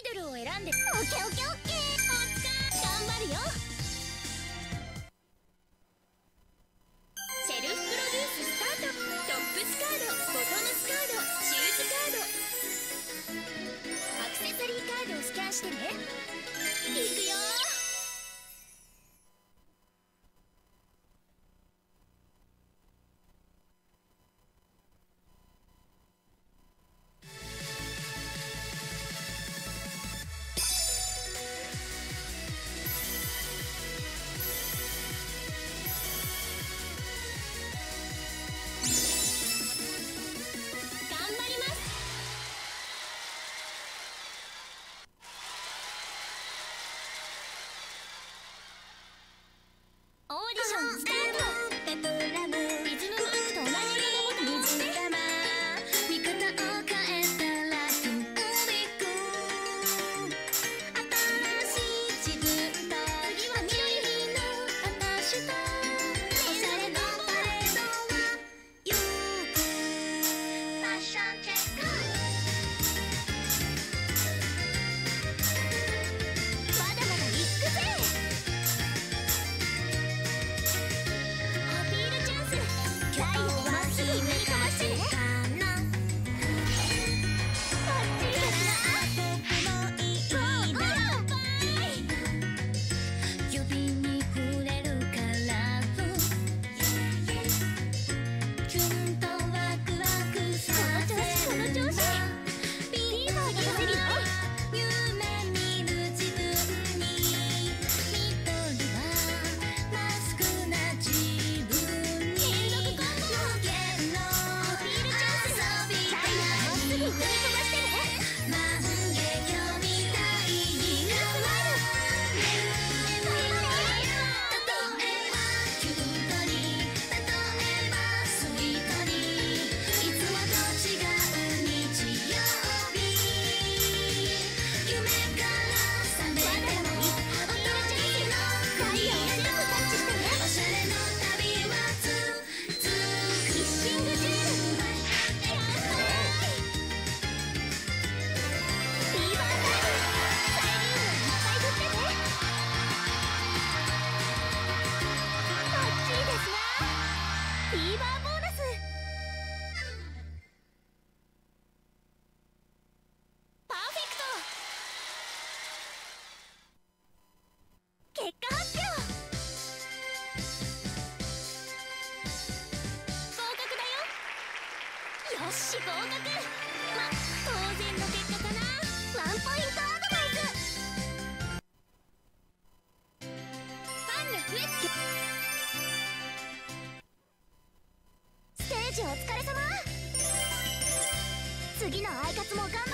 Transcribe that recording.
ドルを選んで。オッケーオッケーオッケー。おつか頑張るよ。セルフプロデューススタート。トップスカード、ボトムスカード、シューズカード、アクセサリーカードをスキャンしてね。いくよ。オーディションスタート。ペトラムリズムブックと同じ色のボタンを押して。見方を変えたらとびく新しい自分と。次は緑の私とおしゃれのパレードはゆく。ファッションチェック。まだまだ行くぜ。フィーバーボーナス。パーフェクト。結果発表。合格だよ。よし合格。ま当然の結果かな。ワンポイントアドバイス。ファンが増えて。ステージお疲れ様。次のアイカツも頑張